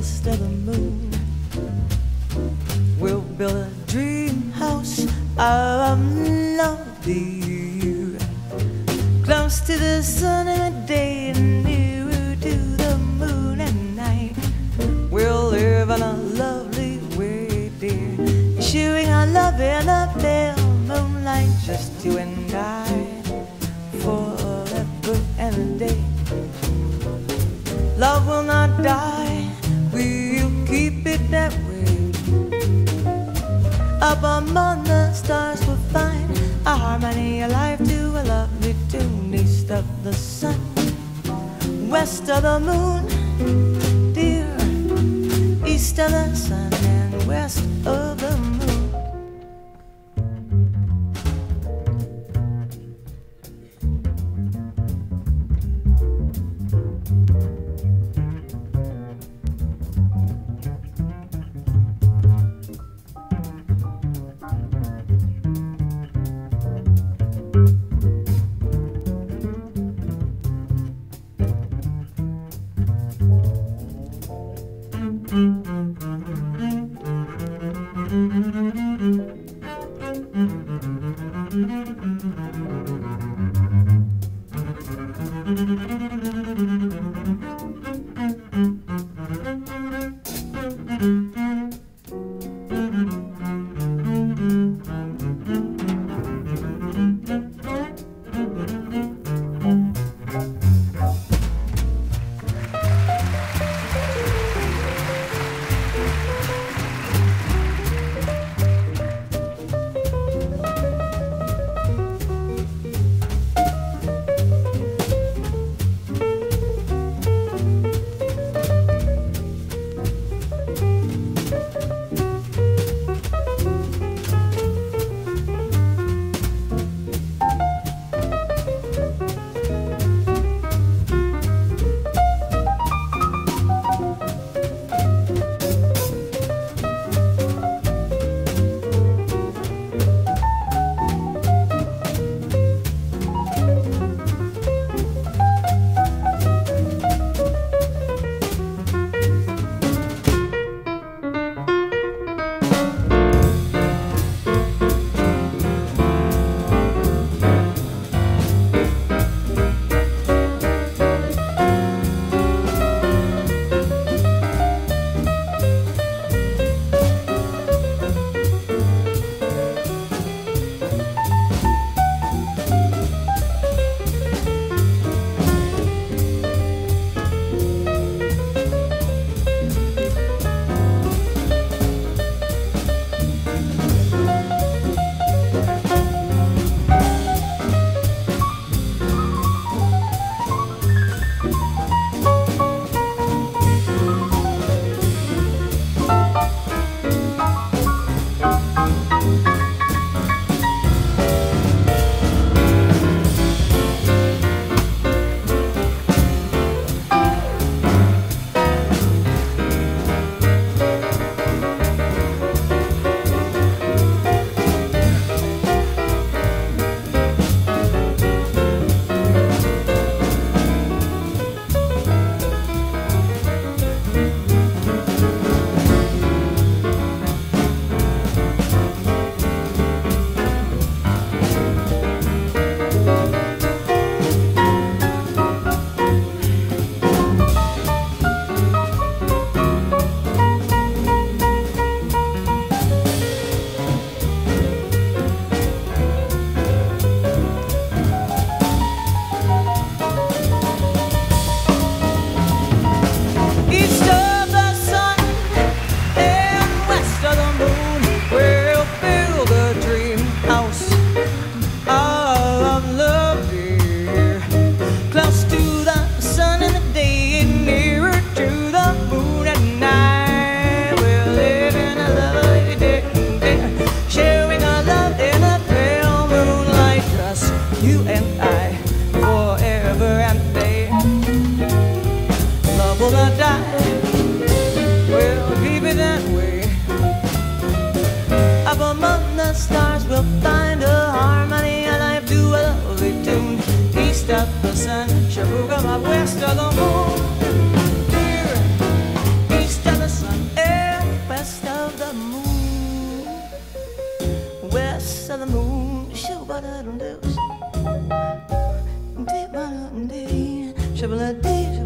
west of the moon. We'll build a dream house of love, dear, close to the sun in the day and nearer to the moon at night. We'll live in a lovely way, dear, sharing our love in the pale moonlight, just you and I, forever and a day. Love will not die, we'll keep it that way. Up among the stars we'll find a harmony, a life to a lovely tune. East of the sun, west of the moon, dear. East of the sun and west of the moon. of the moon. Shabba-da-dum-doo. Shabba-da-dum-dee.